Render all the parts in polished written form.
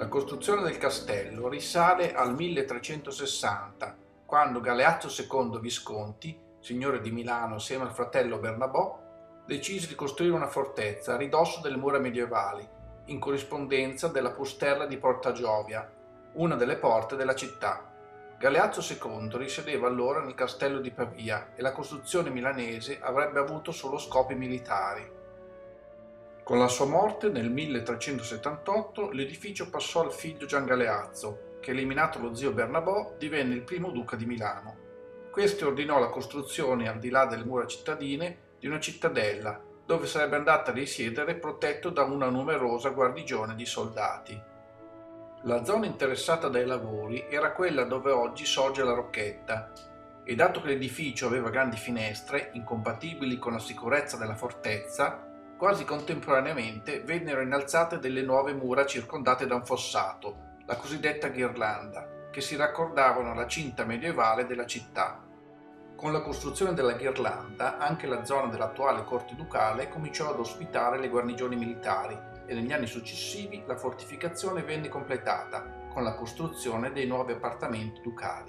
La costruzione del castello risale al 1360, quando Galeazzo II Visconti, signore di Milano assieme al fratello Bernabò, decise di costruire una fortezza a ridosso delle mura medievali, in corrispondenza della Pusterla di Porta Giovia, una delle porte della città. Galeazzo II risiedeva allora nel castello di Pavia e la costruzione milanese avrebbe avuto solo scopi militari. Con la sua morte nel 1378 l'edificio passò al figlio Gian Galeazzo, che eliminato lo zio Bernabò divenne il primo duca di Milano. Questi ordinò la costruzione, al di là delle mura cittadine, di una cittadella, dove sarebbe andata a risiedere protetto da una numerosa guarnigione di soldati. La zona interessata dai lavori era quella dove oggi sorge la Rocchetta, e dato che l'edificio aveva grandi finestre, incompatibili con la sicurezza della fortezza, quasi contemporaneamente vennero innalzate delle nuove mura circondate da un fossato, la cosiddetta ghirlanda, che si raccordavano alla cinta medievale della città. Con la costruzione della ghirlanda anche la zona dell'attuale corte ducale cominciò ad ospitare le guarnigioni militari e negli anni successivi la fortificazione venne completata con la costruzione dei nuovi appartamenti ducali.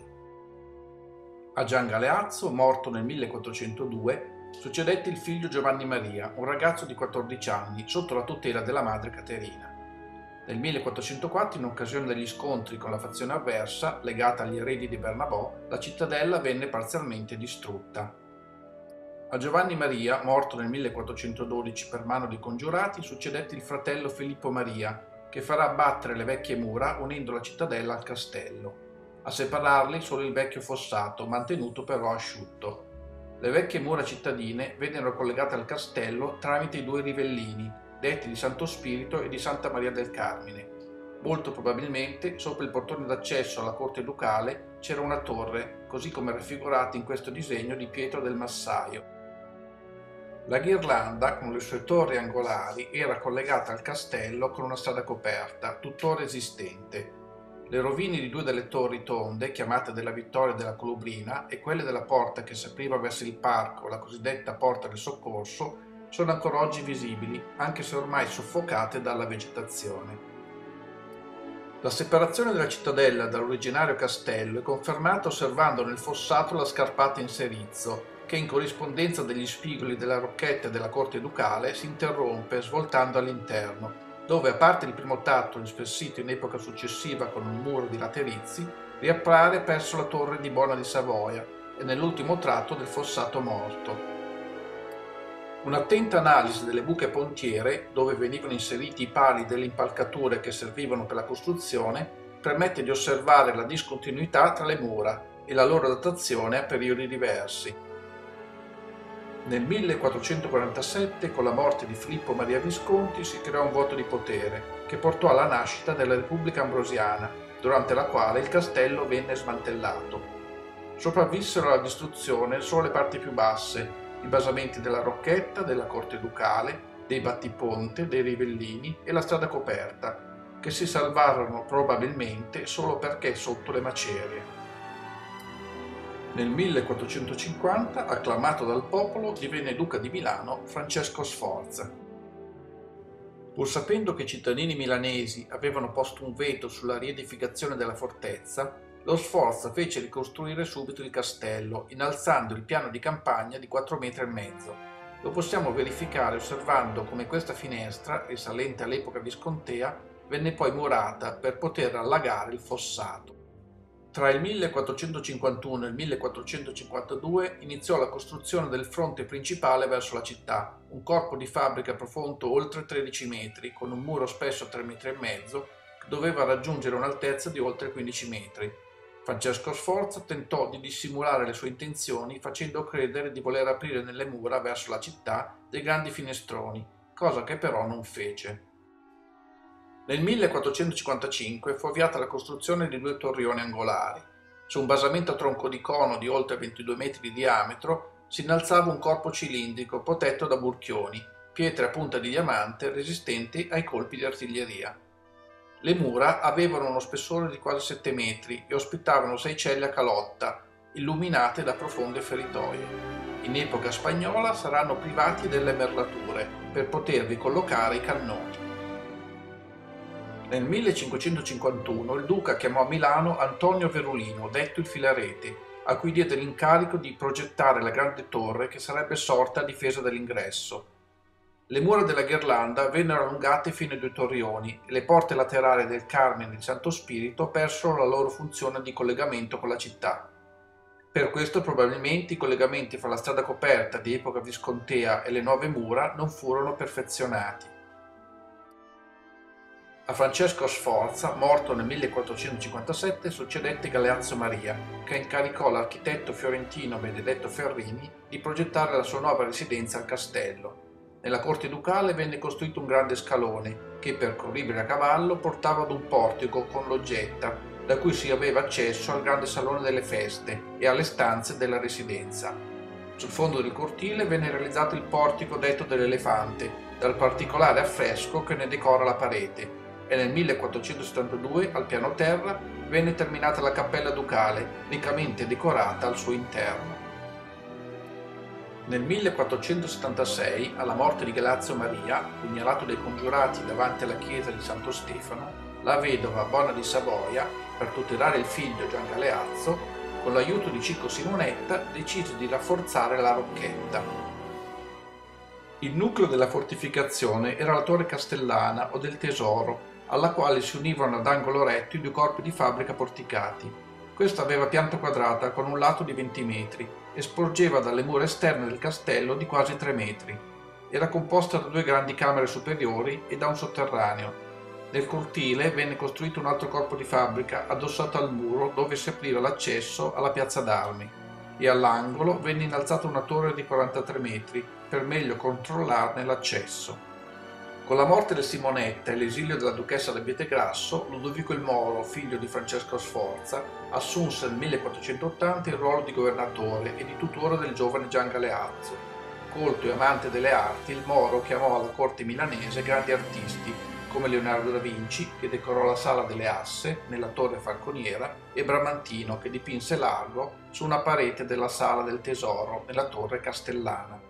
A Gian Galeazzo, morto nel 1402, succedette il figlio Giovanni Maria, un ragazzo di 14 anni, sotto la tutela della madre Caterina. Nel 1404, in occasione degli scontri con la fazione avversa, legata agli eredi di Bernabò, la cittadella venne parzialmente distrutta. A Giovanni Maria, morto nel 1412 per mano dei congiurati, succedette il fratello Filippo Maria, che farà abbattere le vecchie mura unendo la cittadella al castello. A separarli solo il vecchio fossato, mantenuto però asciutto. Le vecchie mura cittadine vennero collegate al castello tramite i due rivellini, detti di Santo Spirito e di Santa Maria del Carmine. Molto probabilmente sopra il portone d'accesso alla corte ducale c'era una torre, così come raffigurata in questo disegno di Pietro del Massaio. La ghirlanda, con le sue torri angolari, era collegata al castello con una strada coperta, tuttora esistente. Le rovine di due delle torri tonde, chiamate della Vittoria e della Colubrina, e quelle della porta che si apriva verso il parco, la cosiddetta Porta del Soccorso, sono ancora oggi visibili, anche se ormai soffocate dalla vegetazione. La separazione della cittadella dall'originario castello è confermata osservando nel fossato la scarpata in serizzo, che in corrispondenza degli spigoli della Rocchetta e della corte ducale si interrompe svoltando all'interno, dove, a parte il primo tratto inspessito in epoca successiva con un muro di laterizi, riappare presso la torre di Bona di Savoia e nell'ultimo tratto del fossato morto. Un'attenta analisi delle buche pontiere, dove venivano inseriti i pali delle impalcature che servivano per la costruzione, permette di osservare la discontinuità tra le mura e la loro datazione a periodi diversi. Nel 1447, con la morte di Filippo Maria Visconti, si creò un vuoto di potere che portò alla nascita della Repubblica Ambrosiana, durante la quale il castello venne smantellato. Sopravvissero alla distruzione solo le parti più basse, i basamenti della Rocchetta, della corte ducale, dei battiponte, dei rivellini e la strada coperta, che si salvarono probabilmente solo perché sotto le macerie. Nel 1450, acclamato dal popolo, divenne duca di Milano Francesco Sforza. Pur sapendo che i cittadini milanesi avevano posto un veto sulla riedificazione della fortezza, lo Sforza fece ricostruire subito il castello, innalzando il piano di campagna di 4,5 metri. Lo possiamo verificare osservando come questa finestra, risalente all'epoca viscontea, venne poi murata per poter allagare il fossato. Tra il 1451 e il 1452 iniziò la costruzione del fronte principale verso la città, un corpo di fabbrica profondo oltre 13 metri, con un muro spesso 3,5 metri, che doveva raggiungere un'altezza di oltre 15 metri. Francesco Sforza tentò di dissimulare le sue intenzioni facendo credere di voler aprire nelle mura verso la città dei grandi finestroni, cosa che però non fece. Nel 1455 fu avviata la costruzione di 2 torrioni angolari. Su un basamento a tronco di cono di oltre 22 metri di diametro si innalzava un corpo cilindrico protetto da burchioni, pietre a punta di diamante resistenti ai colpi di artiglieria. Le mura avevano uno spessore di quasi 7 metri e ospitavano 6 celle a calotta, illuminate da profonde feritoie. In epoca spagnola saranno privati delle merlature per potervi collocare i cannoni. Nel 1551 il duca chiamò a Milano Antonio Verulino, detto il Filarete, a cui diede l'incarico di progettare la grande torre che sarebbe sorta a difesa dell'ingresso. Le mura della ghirlanda vennero allungate fino ai 2 torrioni e le porte laterali del Carmine e di Santo Spirito persero la loro funzione di collegamento con la città. Per questo probabilmente i collegamenti fra la strada coperta di epoca viscontea e le nuove mura non furono perfezionati. A Francesco Sforza, morto nel 1457, succedette Galeazzo Maria, che incaricò l'architetto fiorentino Benedetto Ferrini di progettare la sua nuova residenza al castello. Nella corte ducale venne costruito un grande scalone che, percorribile a cavallo, portava ad un portico con loggetta, da cui si aveva accesso al grande salone delle feste e alle stanze della residenza. Sul fondo del cortile venne realizzato il portico detto dell'Elefante, dal particolare affresco che ne decora la parete, e nel 1472, al piano terra, venne terminata la cappella ducale, riccamente decorata al suo interno. Nel 1476, alla morte di Galeazzo Maria, pugnalato dai congiurati davanti alla chiesa di Santo Stefano, la vedova Bona di Savoia, per tutelare il figlio Gian Galeazzo, con l'aiuto di Cicco Simonetta, decise di rafforzare la rocchetta. Il nucleo della fortificazione era la torre castellana o del tesoro, alla quale si univano ad angolo retto i 2 corpi di fabbrica porticati. Questa aveva pianta quadrata con un lato di 20 metri e sporgeva dalle mura esterne del castello di quasi 3 metri. Era composta da 2 grandi camere superiori e da un sotterraneo. Nel cortile venne costruito un altro corpo di fabbrica addossato al muro dove si apriva l'accesso alla piazza d'armi, e all'angolo venne innalzata una torre di 43 metri per meglio controllarne l'accesso. Con la morte di Simonetta e l'esilio della duchessa d'Abietegrasso, Ludovico il Moro, figlio di Francesco Sforza, assunse nel 1480 il ruolo di governatore e di tutore del giovane Gian Galeazzo. Colto e amante delle arti, il Moro chiamò alla corte milanese grandi artisti, come Leonardo da Vinci, che decorò la Sala delle Asse nella Torre Falconiera, e Bramantino, che dipinse Largo su una parete della Sala del Tesoro nella Torre Castellana.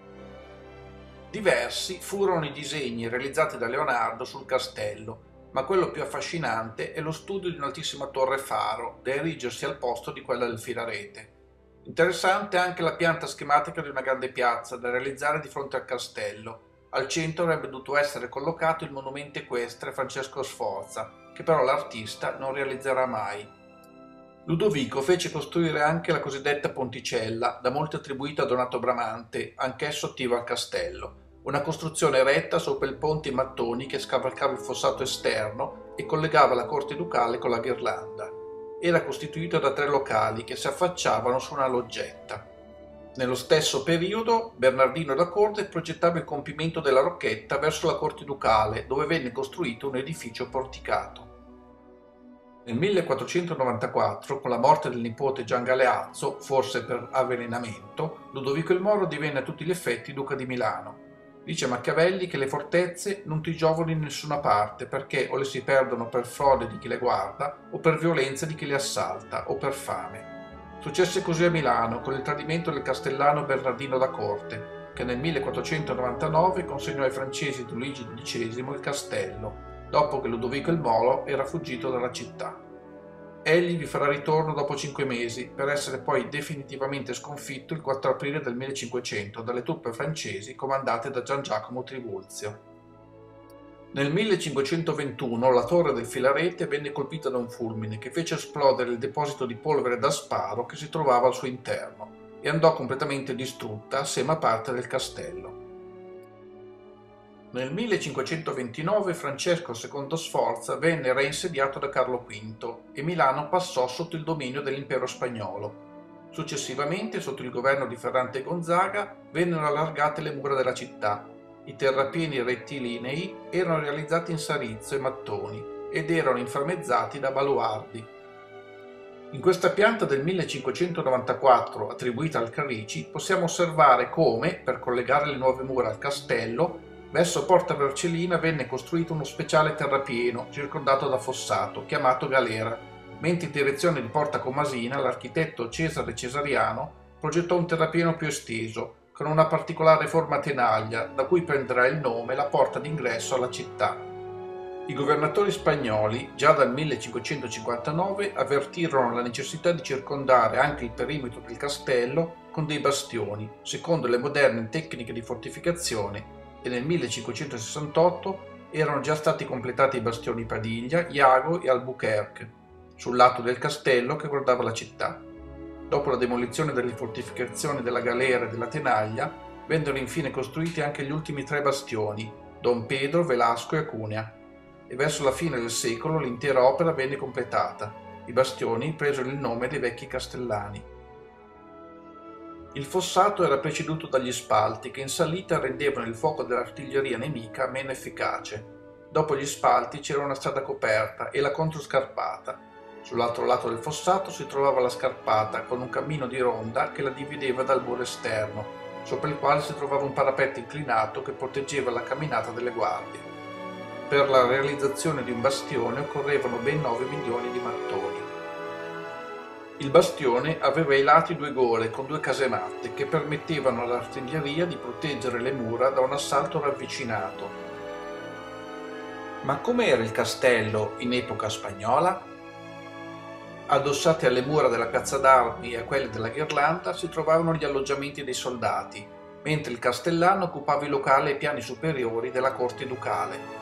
Diversi furono i disegni realizzati da Leonardo sul castello, ma quello più affascinante è lo studio di un'altissima torre faro, da erigersi al posto di quella del Filarete. Interessante anche la pianta schematica di una grande piazza da realizzare di fronte al castello. Al centro avrebbe dovuto essere collocato il monumento equestre Francesco Sforza, che però l'artista non realizzerà mai. Ludovico fece costruire anche la cosiddetta ponticella, da molti attribuita a Donato Bramante, anch'esso attivo al castello, una costruzione eretta sopra il ponte in mattoni che scavalcava il fossato esterno e collegava la corte ducale con la ghirlanda. Era costituita da 3 locali che si affacciavano su una loggetta. Nello stesso periodo, Bernardino da Corte progettava il compimento della rocchetta verso la corte ducale, dove venne costruito un edificio porticato. Nel 1494, con la morte del nipote Gian Galeazzo, forse per avvelenamento, Ludovico il Moro divenne a tutti gli effetti duca di Milano. Dice Machiavelli che le fortezze non ti giovano in nessuna parte perché o le si perdono per frode di chi le guarda, o per violenza di chi le assalta, o per fame. Successe così a Milano con il tradimento del castellano Bernardino da Corte, che nel 1499 consegnò ai francesi di Luigi XII il castello, dopo che Ludovico il Moro era fuggito dalla città. Egli vi farà ritorno dopo 5 mesi, per essere poi definitivamente sconfitto il 4 aprile del 1500 dalle truppe francesi comandate da Gian Giacomo Trivulzio. Nel 1521 la torre del Filarete venne colpita da un fulmine che fece esplodere il deposito di polvere da sparo che si trovava al suo interno e andò completamente distrutta assieme a parte del castello. Nel 1529 Francesco II Sforza venne reinsediato da Carlo V e Milano passò sotto il dominio dell'impero spagnolo. Successivamente, sotto il governo di Ferrante Gonzaga, vennero allargate le mura della città. I terrapieni rettilinei erano realizzati in sarizzo e mattoni ed erano inframmezzati da baluardi. In questa pianta del 1594, attribuita al Carricci, possiamo osservare come, per collegare le nuove mura al castello, verso Porta Vercellina venne costruito uno speciale terrapieno circondato da fossato, chiamato galera, mentre in direzione di Porta Comasina l'architetto Cesare Cesariano progettò un terrapieno più esteso, con una particolare forma a tenaglia, da cui prenderà il nome la porta d'ingresso alla città. I governatori spagnoli, già dal 1559, avvertirono la necessità di circondare anche il perimetro del castello con dei bastioni, secondo le moderne tecniche di fortificazione, e nel 1568 erano già stati completati i bastioni Padilla, Iago e Albuquerque, sul lato del castello che guardava la città. Dopo la demolizione delle fortificazioni della Galera e della Tenaglia, vennero infine costruiti anche gli ultimi 3 bastioni, Don Pedro, Velasco e Acuña, e verso la fine del secolo l'intera opera venne completata. I bastioni presero il nome dei vecchi castellani. Il fossato era preceduto dagli spalti che in salita rendevano il fuoco dell'artiglieria nemica meno efficace. Dopo gli spalti c'era una strada coperta e la controscarpata. Sull'altro lato del fossato si trovava la scarpata con un cammino di ronda che la divideva dal muro esterno, sopra il quale si trovava un parapetto inclinato che proteggeva la camminata delle guardie. Per la realizzazione di un bastione occorrevano ben 9 milioni di mattoni. Il bastione aveva ai lati 2 gole con 2 casematte che permettevano all'artiglieria di proteggere le mura da un assalto ravvicinato. Ma com'era il castello in epoca spagnola? Addossati alle mura della piazza d'armi e a quelle della Ghirlanda si trovavano gli alloggiamenti dei soldati, mentre il castellano occupava i locali ai piani superiori della corte ducale.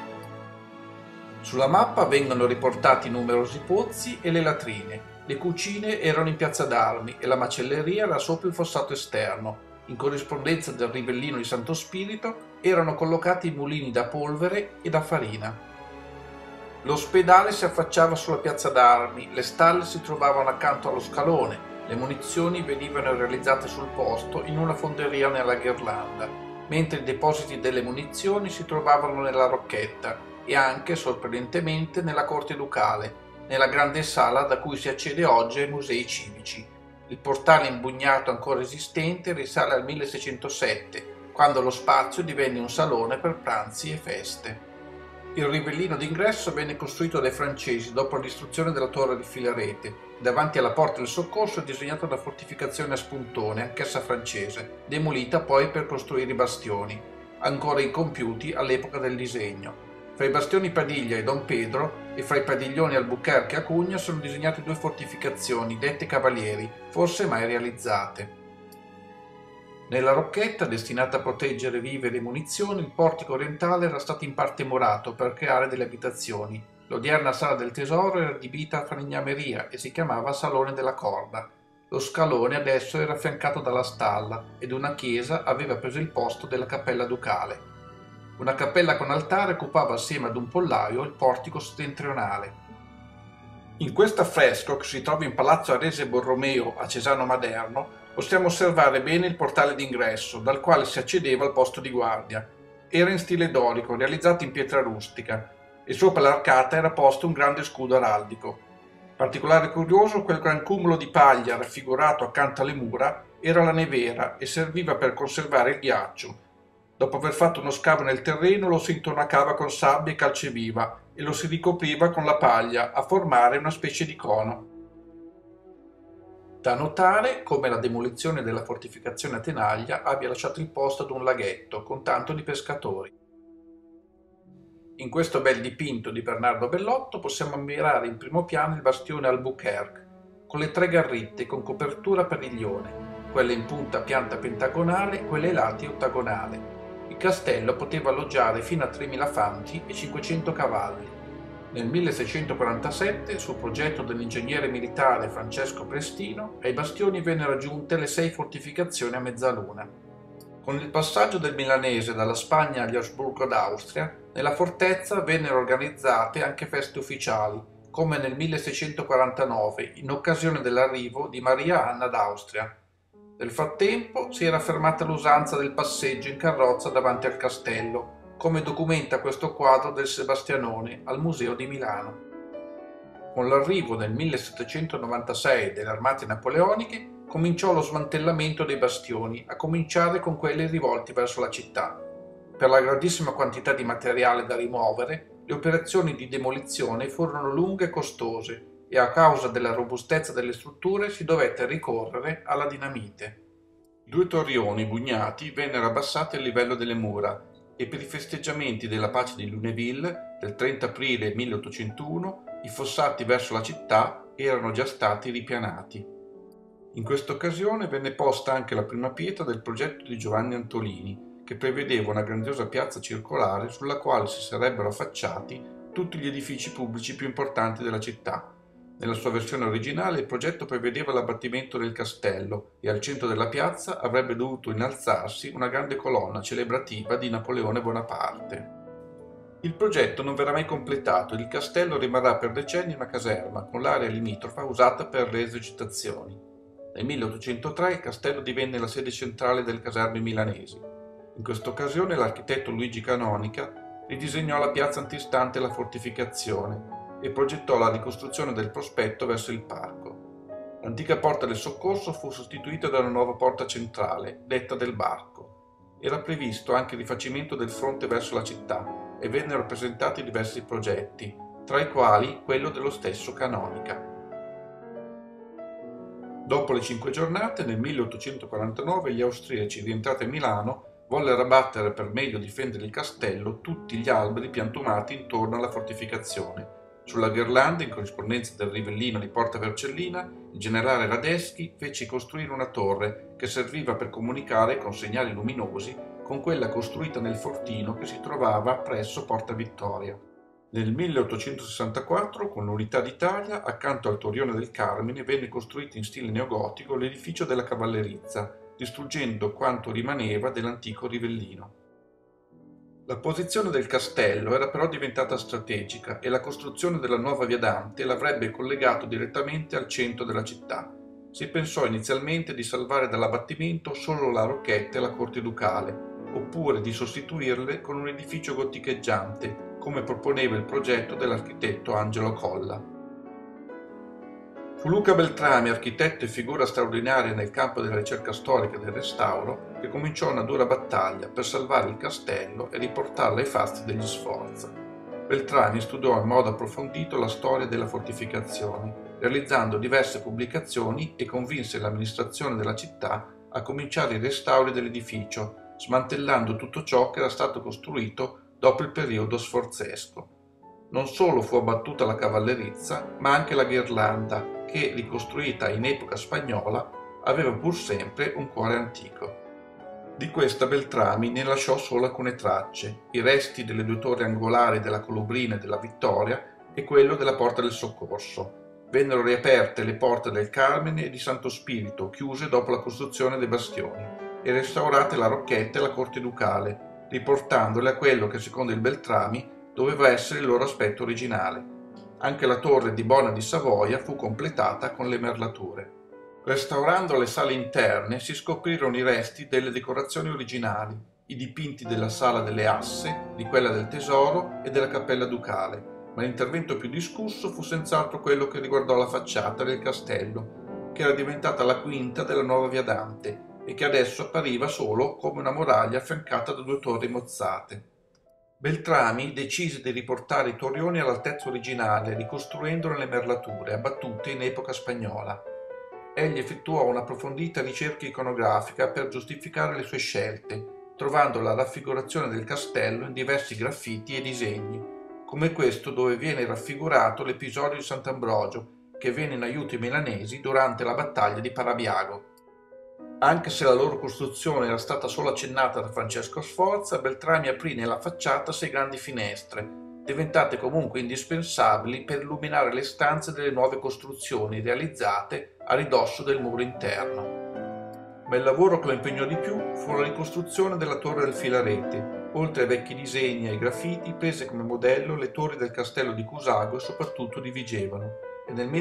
Sulla mappa vengono riportati numerosi pozzi e le latrine. Le cucine erano in piazza d'armi e la macelleria era sopra il fossato esterno. In corrispondenza del Rivellino di Santo Spirito erano collocati i mulini da polvere e da farina. L'ospedale si affacciava sulla piazza d'armi, le stalle si trovavano accanto allo scalone, le munizioni venivano realizzate sul posto in una fonderia nella Ghirlanda, mentre i depositi delle munizioni si trovavano nella Rocchetta e anche, sorprendentemente, nella corte ducale, nella grande sala da cui si accede oggi ai musei civici. Il portale imbugnato ancora esistente risale al 1607, quando lo spazio divenne un salone per pranzi e feste. Il rivellino d'ingresso venne costruito dai francesi dopo la distruzione della torre di Filarete. Davanti alla porta del soccorso è disegnata una fortificazione a spuntone, anch'essa francese, demolita poi per costruire i bastioni, ancora incompiuti all'epoca del disegno. Fra i bastioni Padilla e Don Pedro e fra i padiglioni Albuquerque e Acuña sono disegnate 2 fortificazioni, dette Cavalieri, forse mai realizzate. Nella Rocchetta, destinata a proteggere viveri e munizioni, il portico orientale era stato in parte murato per creare delle abitazioni. L'odierna sala del tesoro era adibita a falegnameria e si chiamava Salone della Corda. Lo scalone adesso era affiancato dalla stalla ed una chiesa aveva preso il posto della cappella ducale. Una cappella con altare occupava assieme ad un pollaio il portico settentrionale. In questo affresco, che si trova in Palazzo Arese Borromeo a Cesano Maderno, possiamo osservare bene il portale d'ingresso, dal quale si accedeva al posto di guardia. Era in stile dorico, realizzato in pietra rustica, e sopra l'arcata era posto un grande scudo araldico. Particolare curioso, quel gran cumulo di paglia raffigurato accanto alle mura era la nevera e serviva per conservare il ghiaccio. Dopo aver fatto uno scavo nel terreno lo si intonacava con sabbia e calceviva e lo si ricopriva con la paglia a formare una specie di cono. Da notare come la demolizione della fortificazione a Tenaglia abbia lasciato il posto ad un laghetto con tanto di pescatori. In questo bel dipinto di Bernardo Bellotto possiamo ammirare in primo piano il bastione Albuquerque, con le 3 garritte con copertura a padiglione, quelle in punta a pianta pentagonale e quelle ai lati ottagonale. Il castello poteva alloggiare fino a 3.000 fanti e 500 cavalli. Nel 1647, su progetto dell'ingegnere militare Francesco Prestino, ai bastioni vennero aggiunte le 6 fortificazioni a mezzaluna. Con il passaggio del milanese dalla Spagna agli Asburgo d'Austria, nella fortezza vennero organizzate anche feste ufficiali, come nel 1649, in occasione dell'arrivo di Maria Anna d'Austria. Nel frattempo si era fermata l'usanza del passeggio in carrozza davanti al castello, come documenta questo quadro del Sebastianone al Museo di Milano. Con l'arrivo nel 1796 delle armate napoleoniche cominciò lo smantellamento dei bastioni, a cominciare con quelli rivolti verso la città. Per la grandissima quantità di materiale da rimuovere, le operazioni di demolizione furono lunghe e costose, e a causa della robustezza delle strutture si dovette ricorrere alla dinamite. 2 torrioni bugnati vennero abbassati al livello delle mura e per i festeggiamenti della pace di Luneville del 30 aprile 1801 i fossati verso la città erano già stati ripianati. In questa occasione venne posta anche la prima pietra del progetto di Giovanni Antolini, che prevedeva una grandiosa piazza circolare sulla quale si sarebbero affacciati tutti gli edifici pubblici più importanti della città. Nella sua versione originale il progetto prevedeva l'abbattimento del castello e al centro della piazza avrebbe dovuto innalzarsi una grande colonna celebrativa di Napoleone Bonaparte. Il progetto non verrà mai completato e il castello rimarrà per decenni una caserma con l'area limitrofa usata per le esercitazioni. Nel 1803 il castello divenne la sede centrale delle caserme milanesi. In questa occasione l'architetto Luigi Canonica ridisegnò la piazza antistante la fortificazione e progettò la ricostruzione del prospetto verso il parco. L'antica porta del soccorso fu sostituita da una nuova porta centrale, detta del Barco. Era previsto anche il rifacimento del fronte verso la città e vennero presentati diversi progetti, tra i quali quello dello stesso Canonica. Dopo le 5 giornate, nel 1849 gli austriaci, rientrati a Milano, vollero abbattere per meglio difendere il castello tutti gli alberi piantumati intorno alla fortificazione. Sulla ghirlanda, in corrispondenza del Rivellino di Porta Vercellina, il generale Radeschi fece costruire una torre che serviva per comunicare con segnali luminosi con quella costruita nel fortino che si trovava presso Porta Vittoria. Nel 1864, con l'Unità d'Italia, accanto al Torrione del Carmine, venne costruito in stile neogotico l'edificio della Cavallerizza, distruggendo quanto rimaneva dell'antico Rivellino. La posizione del castello era però diventata strategica e la costruzione della nuova via Dante l'avrebbe collegato direttamente al centro della città. Si pensò inizialmente di salvare dall'abbattimento solo la Rocchetta e la Corte Ducale, oppure di sostituirle con un edificio goticheggiante, come proponeva il progetto dell'architetto Angelo Colla. Fu Luca Beltrami, architetto e figura straordinaria nel campo della ricerca storica e del restauro, che cominciò una dura battaglia per salvare il castello e riportarlo ai fasti degli Sforza. Beltrami studiò in modo approfondito la storia della fortificazione, realizzando diverse pubblicazioni e convinse l'amministrazione della città a cominciare i restauri dell'edificio, smantellando tutto ciò che era stato costruito dopo il periodo sforzesco. Non solo fu abbattuta la cavallerizza, ma anche la ghirlanda, che, ricostruita in epoca spagnola, aveva pur sempre un cuore antico. Di questa Beltrami ne lasciò solo alcune tracce, i resti delle 2 torri angolari della Colubrina e della Vittoria e quello della Porta del Soccorso. Vennero riaperte le porte del Carmine e di Santo Spirito, chiuse dopo la costruzione dei bastioni, e restaurate la Rocchetta e la Corte Ducale, riportandole a quello che secondo il Beltrami doveva essere il loro aspetto originale. Anche la torre di Bona di Savoia fu completata con le merlature. Restaurando le sale interne si scoprirono i resti delle decorazioni originali, i dipinti della Sala delle Asse, di quella del Tesoro e della Cappella Ducale, ma l'intervento più discusso fu senz'altro quello che riguardò la facciata del castello, che era diventata la quinta della nuova via Dante e che adesso appariva solo come una muraglia affiancata da 2 torri mozzate. Beltrami decise di riportare i torrioni all'altezza originale, ricostruendone le merlature, abbattute in epoca spagnola. Egli effettuò un'approfondita ricerca iconografica per giustificare le sue scelte, trovando la raffigurazione del castello in diversi graffiti e disegni, come questo dove viene raffigurato l'episodio di Sant'Ambrogio, che venne in aiuto ai milanesi durante la battaglia di Parabiago. Anche se la loro costruzione era stata solo accennata da Francesco Sforza, Beltrami aprì nella facciata 6 grandi finestre, diventate comunque indispensabili per illuminare le stanze delle nuove costruzioni realizzate a ridosso del muro interno. Ma il lavoro che lo impegnò di più fu la ricostruzione della torre del Filarete. Oltre ai vecchi disegni e ai graffiti, prese come modello le torri del castello di Cusago e soprattutto di Vigevano, e nel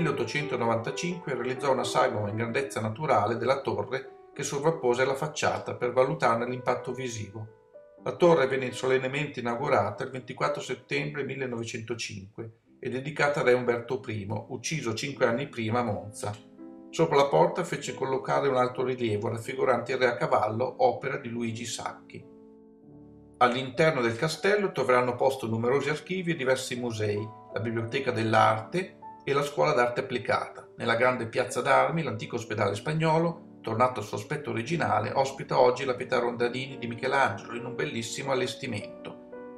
1895 realizzò una sagoma in grandezza naturale della torre che sovrappose la facciata per valutarne l'impatto visivo. La torre venne solennemente inaugurata il 24 settembre 1905 e dedicata a re Umberto I, ucciso 5 anni prima a Monza. Sopra la porta fece collocare un altorilievo raffigurante il re a cavallo, opera di Luigi Sacchi. All'interno del castello troveranno posto numerosi archivi e diversi musei, la Biblioteca dell'Arte e la Scuola d'Arte Applicata. Nella grande piazza d'Armi, l'antico ospedale spagnolo, tornato al suo aspetto originale, ospita oggi la Pietà Rondanini di Michelangelo in un bellissimo allestimento.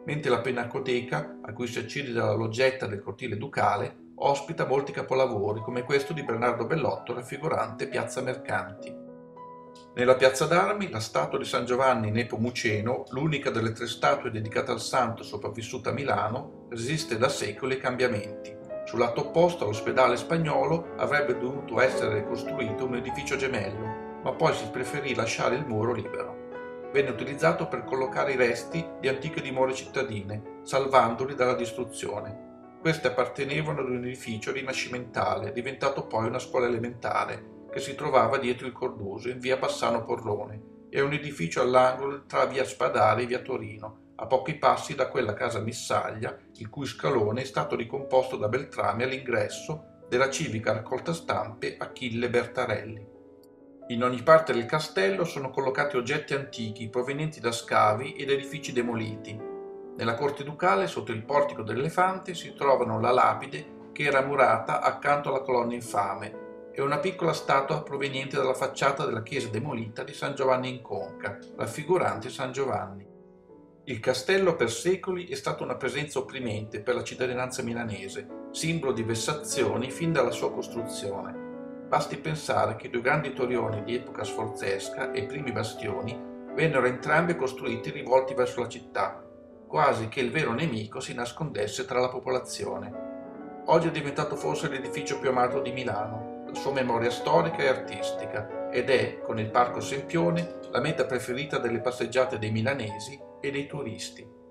mentre la Pinacoteca, a cui si accede dalla loggetta del cortile ducale, ospita molti capolavori come questo di Bernardo Bellotto raffigurante Piazza Mercanti. Nella piazza d'Armi la statua di San Giovanni Nepomuceno, l'unica delle 3 statue dedicate al santo sopravvissuta a Milano, resiste da secoli ai cambiamenti. Sul lato opposto all'ospedale spagnolo avrebbe dovuto essere costruito un edificio gemello, ma poi si preferì lasciare il muro libero. Venne utilizzato per collocare i resti di antiche dimore cittadine, salvandoli dalla distruzione. Queste appartenevano ad un edificio rinascimentale, diventato poi una scuola elementare, che si trovava dietro il Cordoso, in via Bassano Porlone, e un edificio all'angolo tra via Spadari e via Torino, a pochi passi da quella casa Missaglia, il cui scalone è stato ricomposto da Beltrame all'ingresso della civica raccolta stampe Achille Bertarelli. In ogni parte del castello sono collocati oggetti antichi provenienti da scavi ed edifici demoliti. Nella corte ducale, sotto il portico dell'Elefante, si trovano la lapide che era murata accanto alla colonna infame e una piccola statua proveniente dalla facciata della chiesa demolita di San Giovanni in Conca, raffigurante San Giovanni. Il castello per secoli è stato una presenza opprimente per la cittadinanza milanese, simbolo di vessazioni fin dalla sua costruzione. Basti pensare che i 2 grandi torrioni di epoca sforzesca e i primi bastioni vennero entrambi costruiti rivolti verso la città, quasi che il vero nemico si nascondesse tra la popolazione. Oggi è diventato forse l'edificio più amato di Milano, la sua memoria storica e artistica, ed è, con il Parco Sempione, la meta preferita delle passeggiate dei milanesi e dei turisti.